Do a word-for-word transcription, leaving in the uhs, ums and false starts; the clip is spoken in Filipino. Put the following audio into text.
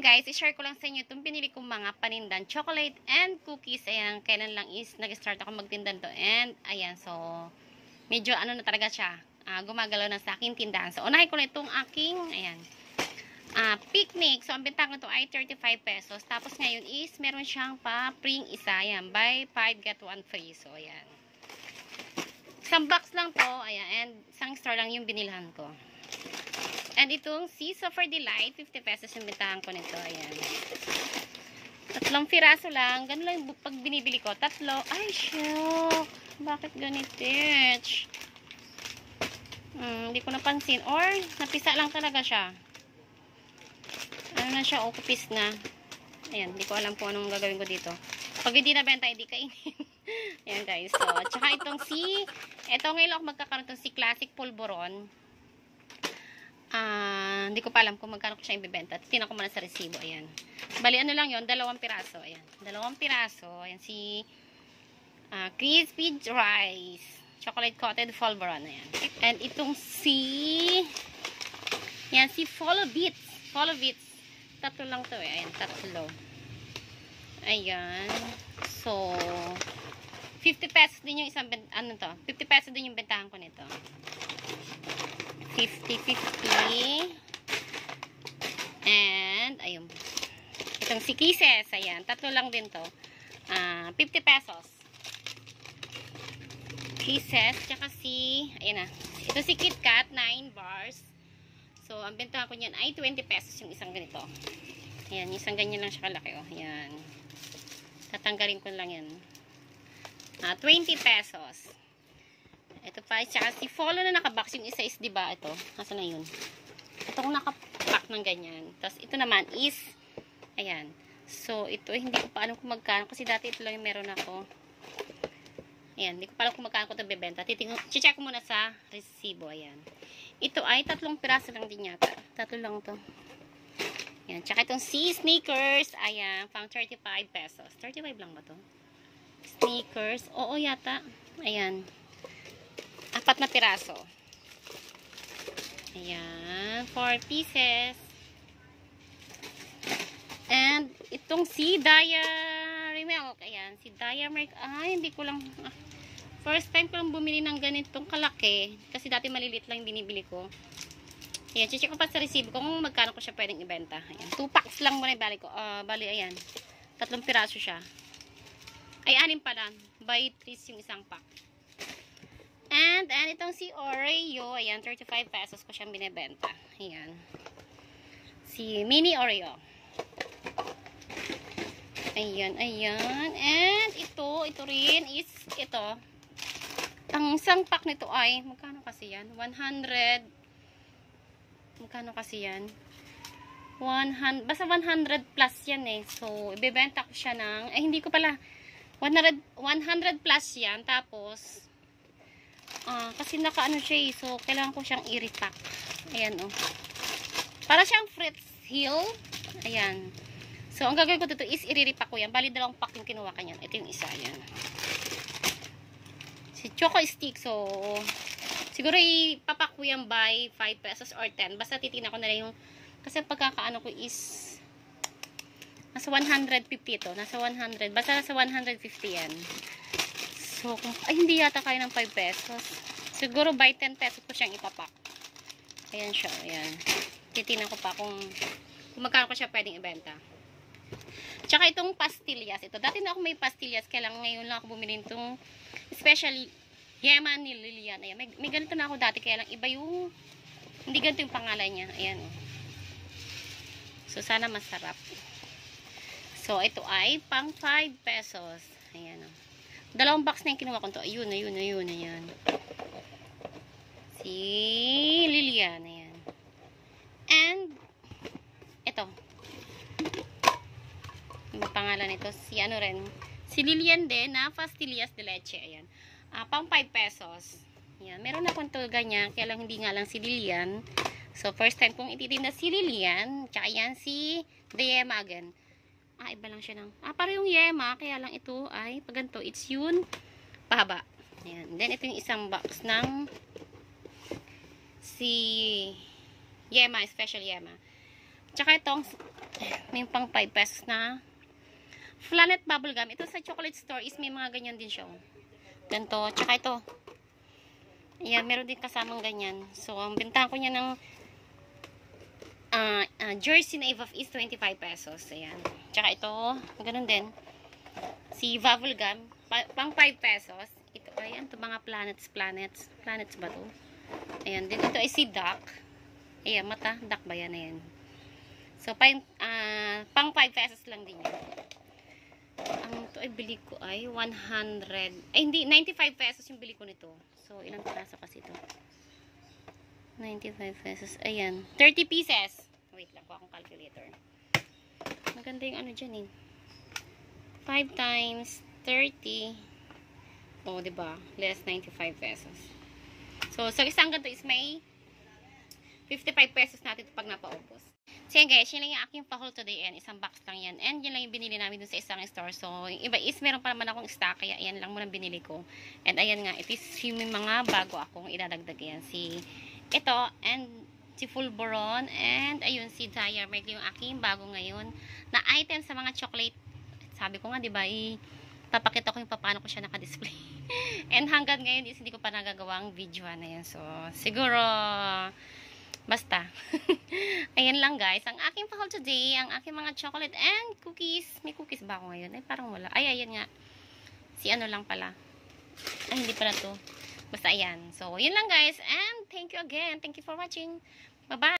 guys, i-share ko lang sa inyo itong pinili kong mga panindan, chocolate and cookies. Ayan, kailan lang is nag-start ako magtindan to. And, ayan, so, medyo ano na talaga siya, uh, gumagalaw na sa aking tindahan. So, unahin ko na itong aking, ayan, uh, picnic. So, ang benta ko ito ay thirty-five pesos. Tapos ngayon is, meron siyang pa-pring isa. Ayan, buy five, get one free. So, ayan. Isang box lang to, ayan, and isang store lang yung binilhan ko. And itong Seaso for Delight, fifty pesos yung bentahan ko nito. Ayan. Tatlong piraso lang. Ganun lang pag binibili ko. Tatlo. Ay, shock. Bakit ganitich? Hmm, hindi ko napansin. Or, napisa lang talaga siya. Ano na siya? O, kupis na. Ayan, hindi ko alam kung anong gagawin ko dito. Pag hindi nabenta, hindi kainin. Ayan, guys. So, tsaka itong si, ito ngayon ako magkakaroon itong si Classic Pulveron. Ah, uh, hindi ko pa alam kung magkano ko siya ibebenta. Tingnan ko muna sa resibo. Ayan. Bali, ano lang yon, dalawang piraso. Ayan. Dalawang piraso. Ayan, si uh, Crispy Rice. Chocolate Coated Pulveron. Ayan. And itong si ayan, si Follow Bits. Follow Bits. Tatlo lang to eh. Ayan, tatlo. Ayan. So, fifty pesos din yung isang, ano to? fifty pesos din yung bentahan ko nito. fifty fifty. And, ayun. Itong si Kisses. Ayan. Tatlo lang din to. Uh, fifty pesos. Kisses. Tsaka si, ayan na. Ito si KitKat. nine bars. So, ang bentahan ko niyan ay twenty pesos yung isang ganito. Ayan. Isang ganyan lang siya kalaki. Oh. Ayan. Tatanggalin ko lang yan. Uh, twenty pesos. Ito pa, tsaka si Follow na nakabox. Yung isa is, diba, ito. Nasa na yun? Ito kung nakapack ng ganyan. Tapos, ito naman is, ayan. So, ito, hindi ko pa alam kung magkano. Kasi dati ito lang yung meron ako. Ayan, hindi ko pa alam kung magkano ko ito bebenta. Titingnan, check ko muna sa resibo. Ayan. Ito ay tatlong piraso lang din yata. Tatlo lang to. Ayan, tsaka itong si Sneakers. Ayan, pang thirty-five pesos. thirty-five lang ba to? Sneakers. Oo, yata. Ayan. Apat na piraso. Ayan. Four pieces. And, itong si Diary Milk. Ayan. Si Diary Milk. Ay, hindi ko lang. Ah, first time ko lang bumili ng ganitong kalaki. Kasi dati malilit lang yung binibili ko. Ayan. Check ko pa sa resibo kung magkano ko siya pwedeng ibenta. Ayan. Two packs lang muna ibali ko. Uh, bali, ayan. Tatlong piraso siya. Ay, anim pala. Buy three yung isang pack. And, and itong si Oreo, ayan, thirty-five pesos ko siyang binibenta. Ayan. Si Mini Oreo. Ayan, ayan. And, ito, ito rin is, ito. Ang isang pack nito ay, magkano kasi yan? one hundred. Magkano kasi yan? one hundred, basta one hundred plus yan eh. So, ibibenta ko siya ng, eh, hindi ko pala, one hundred, one hundred plus yan. Tapos, Ah, kasi naka-ano siya eh. So, kailangan ko siyang i-repack. Ayan, oh. Para siyang Fritz Hill. Ayan. So, ang gagawin ko dito is i-repack ko yan. Bali, dalawang pack yung kinuha kanyan. Ito yung isa. Ayan. Si Choco Stick. So, siguro ipapak ko yan by five pesos or ten. Basta titignan ko na lang yung, kasi pagkakaano ko is nasa one hundred fifty ito. Nasa one hundred. Basta nasa one hundred fifty yan. So, ay, hindi yata kaya ng five pesos. Siguro by ten pesos ko siyang ipapak. Ayan siya. Ayan. Titignan ko pa kung, kung magkano ko siya pwedeng ibenta. Tsaka itong pastillas. Ito. Dati na ako may pastillas. Kaya lang ngayon lang ako bumili itong especially Yema ni Lilian. Ayan. May, may ganito na ako dati. Kaya lang iba yung hindi ganito yung pangalan niya. Ayan. So, sana masarap. So, ito ay pang five pesos. Ayan o. Dalawang box na yung kinuha ko ito. Ayun, ayun, ayun, ayan. Si Lilian, ayan. And, ito. Yung pangalan nito, si ano rin. Si Lilian din, na Pastillas de Leche, ayan. Uh, pang five pesos. Ayan, meron akong ito ganyan, kaya lang hindi nga lang si Lilian. So, first time kong ititinda si Lilian. Tsaka yan, si Diema again. Ah, iba lang siya ng, ah, para yung Yema, kaya lang ito ay, pag ganito, it's yun, pahaba. Ayan. Then, ito yung isang box ng si Yema, special Yema. Tsaka itong May pang five pesos na Planet Bubblegum. Ito sa chocolate store is may mga ganyan din siya. Ganito. Tsaka ito. Ayan, meron din kasamang ganyan. So, ang bentahan ko niya ng uh, uh, Jersey na Evaf is twenty-five pesos. Ayan. Tsaka ito, ganun din. Si Bubblegum, pa pang five pesos. Ito, ayan, ito mga planets, planets. Planets ba to? Ayan, din ito ay si Duck. Ayan, mata, Duck ba yan? Ayan. So, pang, uh, pang five pesos lang din yan. Ang ito ay bili ko ay one hundred. Ay, hindi, ninety-five pesos yung bili ko nito. So, ilang piraso kasi ito? ninety-five pesos. Ayan, thirty pieces. Wait lang po akong calculator. Maganda yung ano dyan eh. five times thirty. O, oh, diba? Less ninety-five pesos. So, sa isang ganito is may fifty-five pesos natin pag napaubos. So, yan guys, yun lang yung aking pa-haul today. And isang box lang yan. And yun lang yung binili namin dun sa isang store. So, yung iba is meron pa naman akong stock. Kaya yan lang muna binili ko. And ayan nga, it is yung mga bago akong idadagdag yan. Si ito, and si Fulboron. And ayun, si Diamond. Yung aking bago ngayon na item sa mga chocolate. Sabi ko nga, diba, ipapakita ko yung paano ko siya naka-display. And hanggang ngayon is hindi ko pa nagagawang video na yan. So, siguro basta. Ayan lang guys. Ang aking pa-haul today, ang aking mga chocolate and cookies. May cookies ba ako ngayon? Ay, parang wala. Ay, ayan nga. Si ano lang pala. Ay, hindi pala to. Basta ayan. So, yun lang guys. And thank you again. Thank you for watching. Bye-bye.